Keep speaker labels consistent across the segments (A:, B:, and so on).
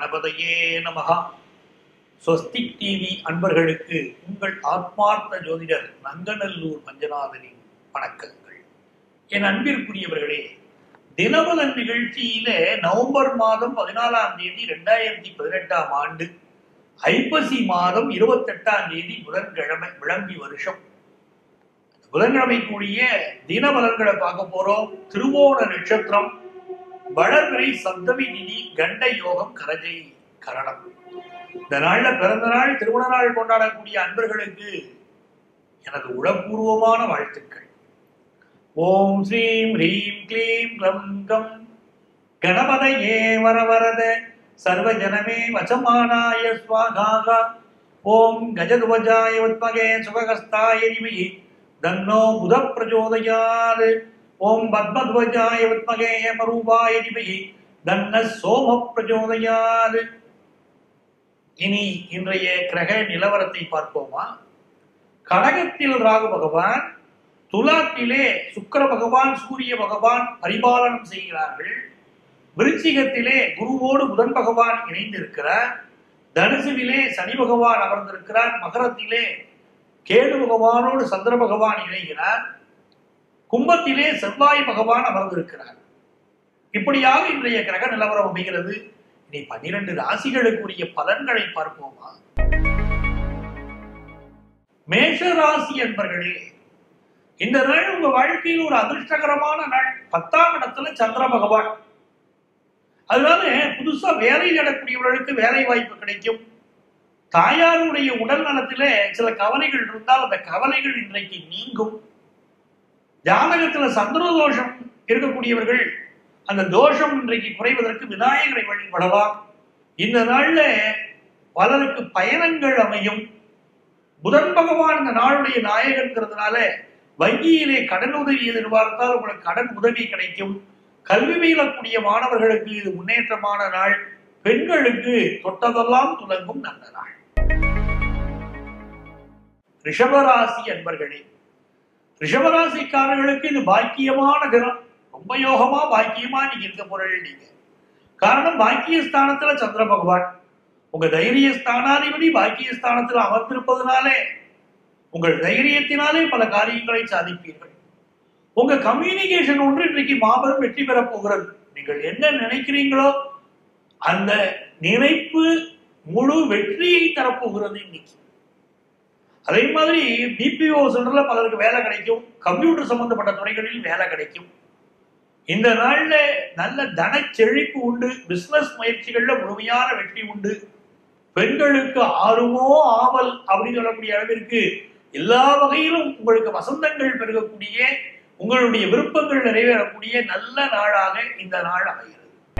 A: கணபதையே நமஹ. ஸ்வஸ்திக் டிவி அன்பர்களுக்கு உங்கள் ஆத்மார்த்த ஜோதிடர் நங்கநல்லூர் பஞ்சநாதனின் வணக்கங்கள். என் அன்பிற்குரியவர்களே, தினபலன் நிகழ்ச்சியில நவம்பர் மாதம் 14ஆம் தேதி 2018ஆம் ஆண்டு ஐப்பசி மாதம் 28ஆம் தேதி புதன்கிழமை விளம்பி வருஷம் புதன்கிழமை கூடிய தினபலன்களை பார்க்க போறோம். திருவோண நட்சத்திரம், வளர்பிறை சப்தமி திதி, கண்ட யோகம், கரஜை கரணம். இந்த நாள்ல பிறந்த நாள், திருமண நாள் கொண்டாடக்கூடிய அன்பர்களுக்கு எனது உளப்பூர்வமான வாழ்த்துக்கள். ஓம் ஸ்ரீம் ஹ்ரீம் க்ளீம் க்ளம் கம் கணபதையே வரவரத சர்வஜனமே வசமானாய ஸ்வாகாகா. ஓம் கஜத்வஜாய வித்மகே சுபகஸ்தாய தீமஹி தன்னோ புதः பிரச்சோதயாத். ஓம் பத்மத்வஜாய வித்மகே ஹேமரூபாய தீமஹி தன்னः சோமः பிரச்சோதயாத். இனி இன்றைய கிரக நிலவரத்தை பார்ப்போமா? கடகத்தில் ராகு பகவான், துலாத்திலே சுக்கிர பகவான், சூரிய பகவான் பரிபாலனம் செய்கிறார்கள். விருச்சிகத்திலே குருவோடு புதன் பகவான் இணைந்திருக்கிறார். தனுசுவிலே சனி பகவான் அமர்ந்திருக்கிறார். மகரத்திலே கேது பகவானோடு சந்திர பகவான் இணைகிறார். கும்பத்திலே செவ்வாய் பகவான் அமர்ந்திருக்கிறார். இப்படியாக இன்றைய கிரக நிலவரம் அமைகிறது. இனி 12 ராசிகளுக்குரிய பலன்களை பார்ப்போமா? மேஷ ராசி என்பர்களே, இந்த நாள் உங்க வாழ்க்கையில் ஒரு அதிர்ஷ்டகரமான நாள். 10ஆம் இடத்துல சந்திர பகவான். அதனால புதுசா வேலை தேடக்கூடியவர்களுக்கு வேலை வாய்ப்பு கிடைக்கும். தாயாருடைய உடல் நலத்திலே சில கவலைகள் இருந்தால் அந்த கவலைகள் இன்றைக்கு நீங்கும். ஜாதகத்துல சந்திர தோஷம் இருக்கக்கூடியவர்கள் அந்த தோஷம் இன்றைக்கு குறைவதற்கு விநாயகரை வழிபடலாம். இந்த நாள்ல பலருக்கு பயணங்கள் அமையும். புதன் பகவான் இந்த நாளுடைய நாயகன்கிறதுனால வங்கியிலே கடன் உதவி எதிர்பார்த்தால் உங்களுக்கு கடன் உதவி கிடைக்கும். கல்வி பயிலக்கூடிய மாணவர்களுக்கு இது முன்னேற்றமான நாள். பெண்களுக்கு தொட்டதெல்லாம் துலங்கும் நல்ல நாள். ரிஷபராசி அன்பர்களே, ரிஷபராசிக்காரர்களுக்கு இது பாக்கியமான தினம். ரொம்ப யோகமா பாக்கியமா நீங்க இருக்க போறீங்க. நீங்க காரணம், பாக்கியஸ்தானத்துல சந்திர பகவான், உங்க தைரிய ஸ்தானாதிபதி பாக்கியஸ்தானத்துல அமர்ந்திருப்பதனாலே உங்கள் தைரியத்தினாலே பல காரியங்களை சாதிப்பீர்கள். உங்க கம்யூனிகேஷன் ஒன்று இன்றைக்கு மாபெரும் வெற்றி பெறப் போகிறது. நீங்கள் என்ன நினைக்கிறீங்களோ அந்த நினைப்பு முழு வெற்றியை தரப்போகிறது இன்னைக்கு. அதே மாதிரி பிபிஓ சென்டர்ல பலருக்கு வேலை கிடைக்கும். கம்ப்யூட்டர் சம்பந்தப்பட்ட துறைகளில் வேலை கிடைக்கும். இந்த நாள்ல நல்ல தன செழிப்பு உண்டு. பிசினஸ் முயற்சிகள்ல முழுமையான வெற்றி உண்டு. பெண்களுக்கு ஆர்வமோ ஆவல் அப்படின்னு சொல்லக்கூடிய அளவிற்கு எல்லா வகையிலும் உங்களுக்கு வசந்தங்கள் பெருகக்கூடிய, உங்களுடைய விருப்பங்கள் நிறைவேறக்கூடிய நல்ல நாளாக இந்த நாள் அமைகிறது.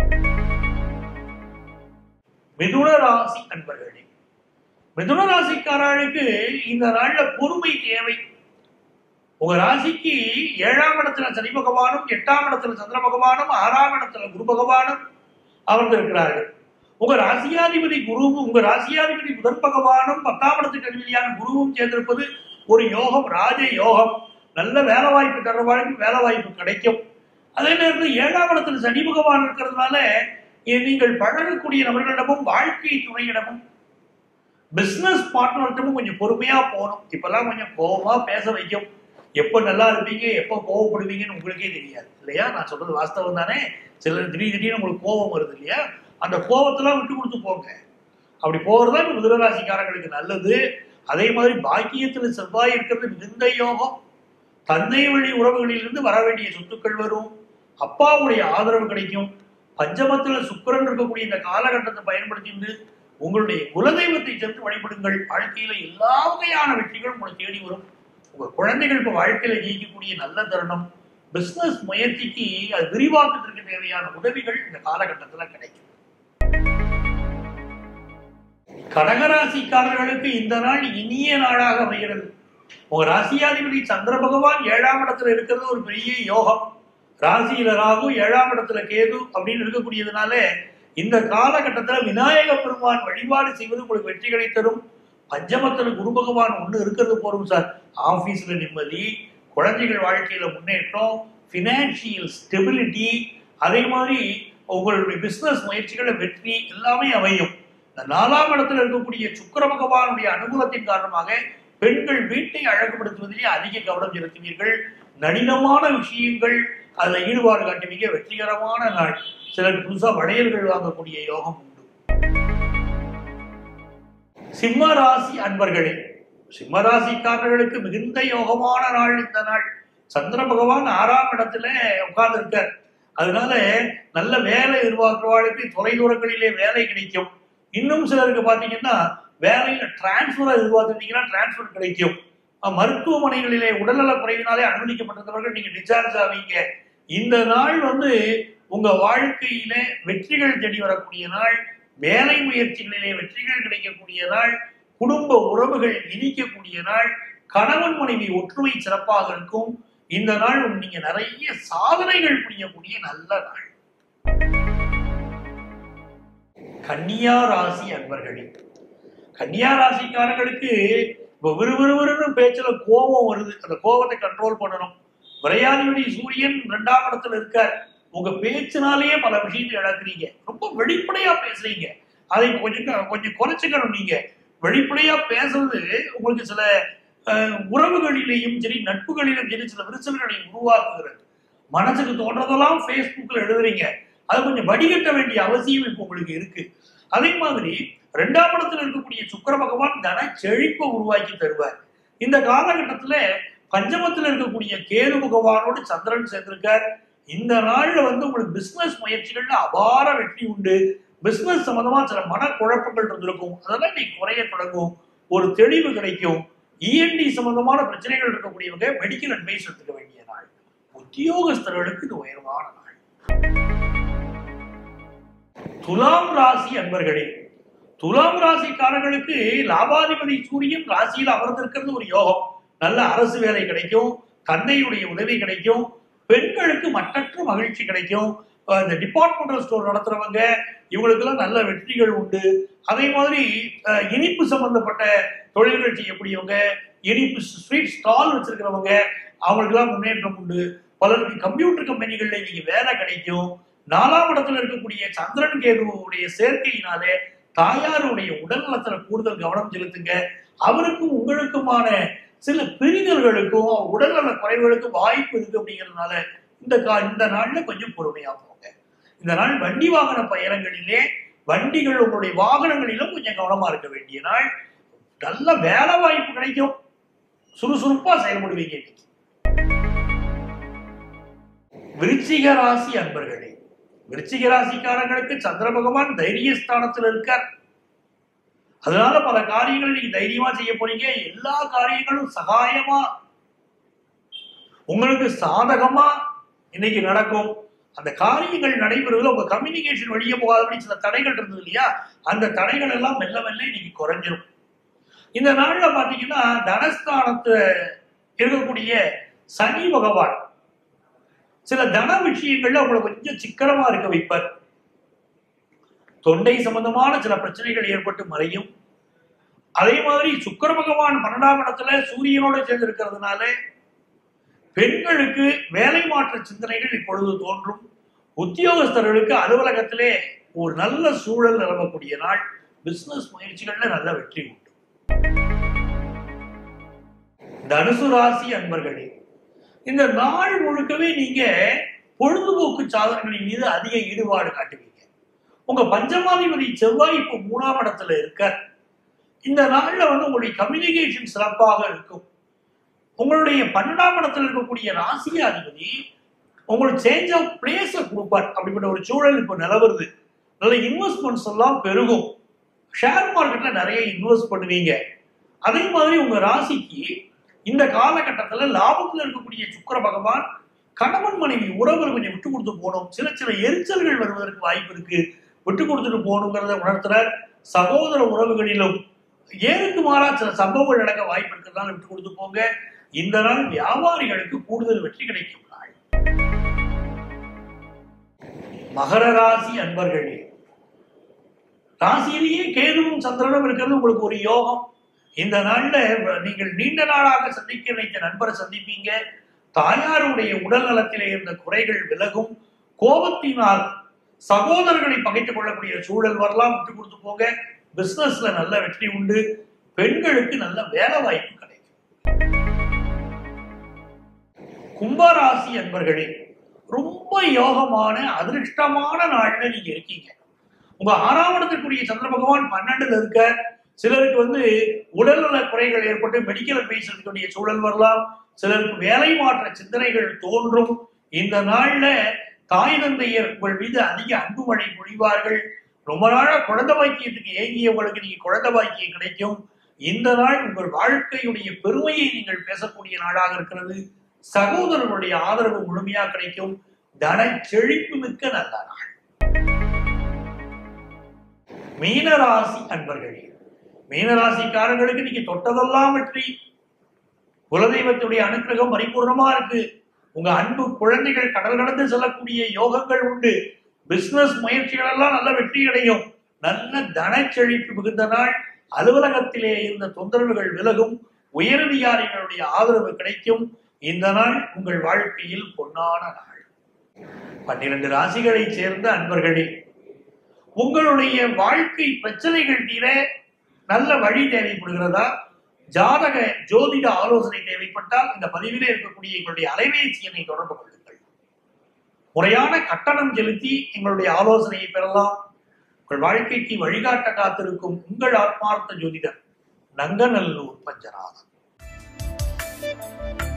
A: மிதுன ராசி அன்பர்களே, மிதுன ராசிக்காரர்களுக்கு இந்த நாள்ல பொறுமை தேவை. உங்க ராசிக்கு 7ஆம் இடத்துல சனி பகவானும், 8ஆம் இடத்துல சந்திர பகவானும், 6ஆம் இடத்துல குரு பகவானும் அமர்ந்திருக்கிறார்கள். உங்க ராசியாதிபதி குருவும், உங்க ராசியாதிபதி புதன் பகவானும், 10ஆம் இடத்துக்கு அதிபதியான குருவும் சேர்ந்திருப்பது ஒரு யோகம், ராஜ யோகம். நல்ல வேலை வாய்ப்பு தர்றவாளுக்கு வேலை வாய்ப்பு கிடைக்கும். அதே நேரத்தில் 7ஆம் இடத்துல சனி பகவான் இருக்கிறதுனால நீங்கள் பழகக்கூடிய நபர்களிடமும், வாழ்க்கை துணையிடமும், பிசினஸ் பார்ட்னர்கிட்டமும் கொஞ்சம் பொறுமையா போகணும். இப்பெல்லாம் கொஞ்சம் கோபமா பேச வைக்கும். எப்போ நல்லா இருப்பீங்க, எப்போ கோவப்படுவீங்கன்னு உங்களுக்கே தெரியாது இல்லையா? நான் சொல்றது வாஸ்தவம் தானே. சிலர் திடீர்னு உங்களுக்கு கோபம் வருது இல்லையா? அந்த கோபத்தெல்லாம் விட்டு கொடுத்து போங்க. அப்படி போறதா மிதுனராசிக்காரங்களுக்கு நல்லது. அதே மாதிரி பாக்கியத்துல செவ்வாய் இருக்கிறது மிகுந்த யோகம். தந்தை வழி உறவுகளிலிருந்து வர வேண்டிய சொத்துக்கள் வரும். அப்பாவுடைய ஆதரவு கிடைக்கும். பஞ்சமத்துல சுக்கிரன் இருக்கக்கூடிய இந்த காலகட்டத்தை பயன்படுத்திட்டு உங்களுடைய குலதெய்வத்தை சென்று வழிபடுங்கள். வாழ்க்கையில எல்லா வகையான வெற்றிகளும் உங்களுக்கு தேடி வரும். உங்க குழந்தைகள் இப்ப வாழ்க்கையில ஜெயிக்கக்கூடிய நல்ல தருணம். பிசினஸ் முயற்சிக்கு அது விரிவாக்கத்திற்கு தேவையான உதவிகள் இந்த காலகட்டத்துல கிடைக்கும். கடகராசிக்காரர்களுக்கு இந்த நாள் இனிய நாளாக அமைகிறது. உங்க ராசியாதிபதி சந்திர பகவான் 7ஆம் இடத்துல இருக்கிறது ஒரு பெரிய யோகம். ராசியில ராகு, 7ஆம் இடத்துல கேது அப்படின்னு இருக்கக்கூடியதுனால இந்த காலகட்டத்துல விநாயக பெருமான் வழிபாடு செய்வது உங்களுக்கு வெற்றிகளை தரும். பஞ்சமத்துல குரு பகவான் ஒண்ணு இருக்கிறது போறோம் சார். ஆபீஸ்ல நிம்மதி, குழந்தைகள் வாழ்க்கையில முன்னேற்றம், பினான்சியல் ஸ்டெபிலிட்டி, அதே மாதிரி உங்களுடைய பிசினஸ் முயற்சிகளை வெற்றி எல்லாமே அமையும். இந்த 4ஆம் இடத்துல இருக்கக்கூடிய சுக்கிர பகவானுடைய அனுகூலத்தின் காரணமாக பெண்கள் வீட்டை அழகுபடுத்துவதிலே அதிக கவனம் செலுத்துவீர்கள். நளினமான விஷயங்கள் அதுல ஈடுபாடு காட்டுவீங்க. வெற்றிகரமான நாள். சிலருக்கு புதுசா வளையல்கள் வாங்கக்கூடிய யோகம் உண்டு. சிம்ம ராசி அன்பர்களே, சிம்ம ராசிக்காரர்களுக்கு மிகுந்த யோகமான நாள் இந்த நாள். சந்திர பகவான் 6ஆம் இடத்துல உட்கார்ந்து இருக்கார். அதனால நல்ல வேலை எதிர்பார்க்கிறவாளுக்கு தொலைதூரங்களிலே வேலை கிடைக்கும். இன்னும் சிலருக்கு பாத்தீங்கன்னா வேலையில டிரான்ஸ்பர் எதிர்பார்த்துட்டீங்கன்னா டிரான்ஸ்பர் கிடைக்கும். மருத்துவமனைகளிலே உடல்நல குறைவினாலே அனுமதிக்கப்பட்டிருந்தவர்கள் நீங்க டிஸ்சார்ஜ் ஆவீங்க. இந்த நாள் உங்க வாழ்க்கையில வெற்றிகள் தேடி வரக்கூடிய நாள். வேலை முயற்சிகளிலே வெற்றிகள் கிடைக்கக்கூடிய நாள். குடும்ப உறவுகள் இனிக்கக்கூடிய நாள். கணவன் மனைவி ஒற்றுமை சிறப்பாக இருக்கும். இந்த நாள் நீங்க நிறைய சாதனைகள் புரியக்கூடிய நல்ல நாள். கன்னியா ராசி அன்பர்களே, கன்னியா ராசிக்காரர்களுக்கு இப்ப விறுவிறுவிறு பேச்சுல கோபம் வருது. அந்த கோபத்தை கண்ட்ரோல் பண்ணணும். விரையாதிபதி சூரியன் 2ஆம் இடத்துல இருக்கார். உங்க பேச்சினாலேயே பல விஷயத்தை இழக்கிறீங்க. ரொம்ப வெளிப்படையா பேசுறீங்க. அதை கொஞ்சம் குறைச்சுக்கணும். நீங்க வெளிப்படையா பேசுறது உங்களுக்கு சில உறவுகளிலேயும் சரி நட்புகளிலும் சரி சில விரிசல்களை உருவாக்குகிறது. மனசுக்கு தோன்றதெல்லாம் பேஸ்புக்ல எழுதுறீங்க. அது கொஞ்சம் வடிகட்ட வேண்டிய அவசியம் இப்ப உங்களுக்கு இருக்கு. அதே மாதிரி 2ஆம் இடத்துல இருக்கக்கூடிய சுக்கிர பகவான் தன செழிப்பை உருவாக்கி தருவார். இந்த காலகட்டத்துல பஞ்சமத்துல இருக்கக்கூடிய கேது பகவானோடு சந்திரன் சேர்ந்திருக்கார். இந்த நாள்ல உங்களுக்கு பிசினஸ் முயற்சிகள்ல அபார வெற்றி உண்டு. பிசினஸ் சம்பந்தமா சில மனக்குழப்பங்கள் இருந்திருக்கும். அதெல்லாம் இன்னைக்கு குறைய தொடங்கும். ஒரு தெளிவு கிடைக்கும். இஎன்டி சம்பந்தமான பிரச்சனைகள் இருக்கக்கூடியவங்க மெடிக்கல் அட்வைஸ் எடுத்துக்க வேண்டிய நாள். உத்தியோகஸ்தர்களுக்கு இது உயர்வான நாள். துலாம் ராசி அன்பர்களே, துலாம் ராசிக்காரர்களுக்கு லாபாதிபதி சூரியன் ராசியில் அமர்ந்திருக்கிறது ஒரு யோகம். நல்ல அரசு வேலை கிடைக்கும். தந்தையுடைய உதவி கிடைக்கும். பெண்களுக்கு மற்றற்ற மகிழ்ச்சி கிடைக்கும். இந்த டிபார்ட்மெண்டல் ஸ்டோர் நடத்துறவங்க இவங்களுக்கெல்லாம் நல்ல வெற்றிகள் உண்டு. அதே மாதிரி இனிப்பு சம்பந்தப்பட்ட தொழில்கள் செய்யக்கூடியவங்க, இனிப்பு ஸ்வீட் ஸ்டால் வச்சிருக்கிறவங்க அவங்களுக்கெல்லாம் முன்னேற்றம் உண்டு. பலருக்கு கம்ப்யூட்டர் கம்பெனிகள்ல நீங்க வேலை கிடைக்கும். 4ஆம் இடத்துல இருக்கக்கூடிய சந்திரன் கேதுவுடைய சேர்க்கையினாலே தாயாருடைய உடல் நலத்துல கூடுதல் கவனம் செலுத்துங்க. அவருக்கும் உங்களுக்குமான சில பிரிதல்களுக்கும் உடல்நல குறைவுகளுக்கும் வாய்ப்பு இருக்கு. அப்படிங்கிறதுனால இந்த நாள்ல கொஞ்சம் பொறுமையா போங்க. இந்த நாள் வண்டி வாகன பயணங்களிலே வண்டிகள் உங்களுடைய வாகனங்களிலும் கொஞ்சம் கவனமா இருக்க வேண்டிய நாள். நல்ல வேலை வாய்ப்பு கிடைக்கும். சுறுசுறுப்பா செயல்படுவீங்க. விருச்சிக ராசி அன்பர்களே, விருச்சிக ராசிக்காரங்களுக்கு சந்திர பகவான் தைரியஸ்தானத்தில் இருக்கார். அதனால பல காரியங்களை நீங்க தைரியமா செய்ய போறீங்க. எல்லா காரியங்களும் சகாயமா உங்களுக்கு சாதகமா இன்னைக்கு நடக்கும். அந்த காரியங்கள் நடைபெறுவதில் உங்க கம்யூனிகேஷன் வெளியே போகாதபடி சில தடைகள் இருந்தது இல்லையா, அந்த தடைகள் எல்லாம் மெல்ல மெல்ல இன்னைக்கு குறைஞ்சிரும். இந்த நாள்ல பாத்தீங்கன்னா தனஸ்தானத்து இருக்கக்கூடிய சனி பகவான் சில தன விஷயங்கள்ல உங்களை கொஞ்சம் சிக்கனமா இருக்க வைப்பார். தொண்டை சம்பந்தமான சில பிரச்சனைகள் ஏற்பட்டு மறையும். அதே மாதிரி சுக்கிர பகவான் 12ஆம் இடத்துல சூரியனோட சேர்ந்து இருக்கிறதுனால பெண்களுக்கு வேலை மாற்ற சிந்தனைகள் இப்பொழுது தோன்றும். உத்தியோகஸ்தர்களுக்கு அலுவலகத்திலே ஒரு நல்ல சூழல் நிலவக்கூடிய நாள். பிசினஸ் முயற்சிகள்ல நல்ல வெற்றி உண்டு. தனுசு ராசி அன்பர்களே, இந்த நாள் முழுக்கவே நீங்க பொழுதுபோக்கு சாதனைகளின் மீது அதிக ஈடுபாடு காட்டுவீங்க. உங்க பஞ்சமாதிபதி செவ்வாய் இப்போ 3ஆம் இடத்துல இருக்கார். இந்த நாள்ல உங்களுடைய கம்யூனிகேஷன் சிறப்பாக இருக்கும். உங்களுடைய 12ஆம் இடத்துல இருக்கக்கூடிய ராசியாதிபதி உங்களுக்கு சேஞ்ச் ஆஃப் பிளேஸ கொடுப்பார். அப்படிப்பட்ட ஒரு சூழல் இப்போ நிலவருது. நல்ல இன்வெஸ்ட்மெண்ட்ஸ் எல்லாம் பெருகும். ஷேர் மார்க்கெட்ல நிறைய இன்வெஸ்ட் பண்ணுவீங்க. அதே மாதிரி உங்க ராசிக்கு இந்த காலகட்டத்தில் லாபத்தில் இருக்கக்கூடிய சுக்கிர பகவான் கணவன் மனைவி உறவுகள் கொஞ்சம் விட்டு கொடுத்து போகணும். சில சில எரிச்சல்கள் வருவதற்கு வாய்ப்பு இருக்கு. விட்டு கொடுத்துட்டு போகணுங்கிறத உணர்த்துறார். சகோதர உறவுகளிலும் ஏருக்கு மாறா சில சம்பவங்கள் நடக்க வாய்ப்பு இருக்கிறதுனால விட்டு கொடுத்து போங்க. இந்த நாள் வியாபாரிகளுக்கு கூடுதல் வெற்றி கிடைக்கும் நாள். மகர ராசி அன்பர்களே, ராசியிலேயே கேதுவும் சந்திரனும் இருக்கிறது உங்களுக்கு ஒரு யோகம். இந்த நாள்ல நீங்கள் நீண்ட நாளாக சந்திக்க நினைத்த நண்பரை சந்திப்பீங்க. தாயாருடைய உடல் நலத்திலே இருந்த குறைகள் விலகும். கோபத்தினால் சகோதரர்களை பகைத்துக் கொள்ளக்கூடிய சூழல் வரலாம், விட்டு கொடுத்து போக. பிசினஸ்ல நல்ல வெற்றி உண்டு. பெண்களுக்கு நல்ல வேலை வாய்ப்பு கிடைக்கும். கும்பராசி அன்பர்களே, ரொம்ப யோகமான அதிர்ஷ்டமான நாள்ல நீங்க இருக்கீங்க. உங்க 6ஆம் இடத்துக்குரிய சந்திர பகவான் 12ல இருக்க. சிலருக்கு உடல்நல குறைகள் ஏற்பட்டு மெடிக்கல் அட்வைஸ் எடுக்கக்கூடிய சூழல் வரலாம். சிலருக்கு வேலை மாற்ற சிந்தனைகள் தோன்றும். இந்த நாள்ல தாய் தந்தையர் உங்கள் மீது அதிக அன்பு மழை பொழிவார்கள். ரொம்ப நாளா குழந்தை பாக்கியத்துக்கு ஏங்கியவங்களுக்கு நீங்க குழந்தை பாக்கியம் கிடைக்கும். இந்த நாள் உங்கள் வாழ்க்கையுடைய பெருமையை நீங்கள் பேசக்கூடிய நாளாக இருக்கிறது. சகோதரர்களுடைய ஆதரவு முழுமையா கிடைக்கும். தன செழிப்பு மிக்க நல்ல நாள். மீனராசி அன்பர்களே, மீனராசிக்காரர்களுக்கு நீங்க தொட்டதெல்லாம் வெற்றி. குலதெய்வத்துடைய அனுக்கிரகம் பரிபூர்ணமா இருக்கு. உங்க அன்பு குழந்தைகள் கடல் கடந்து செல்லக்கூடிய யோகங்கள் உண்டு. பிசினஸ் முயற்சிகள் எல்லாம் நல்ல வெற்றி அடையும். நல்ல தன செழிப்பு மிகுந்த நாள். அலுவலகத்திலே இருந்த தொந்தரவுகள் விலகும். உயரதிகாரிகளுடைய ஆதரவு கிடைக்கும். இந்த நாள் உங்கள் வாழ்க்கையில் பொன்னான நாள். 12 ராசிகளை சேர்ந்த அன்பர்களே, உங்களுடைய வாழ்க்கை பிரச்சனைகள் தீர நல்ல வழி தேவைப்படுகிறதா? ஜாதக ஜோதிட ஆலோசனை தேவைப்பட்டால் இந்த பதிவிலே இருக்கக்கூடிய எங்களுடைய அலைபேசி எண்ணை தொடர்பு கொள்ளுங்கள். முறையான கட்டணம் செலுத்தி எங்களுடைய ஆலோசனையை பெறலாம். உங்கள் வாழ்க்கைக்கு வழிகாட்ட காத்திருக்கும் உங்கள் ஆத்மார்த்த ஜோதிடர் நங்கநல்லூர் பஞ்சநாதன்.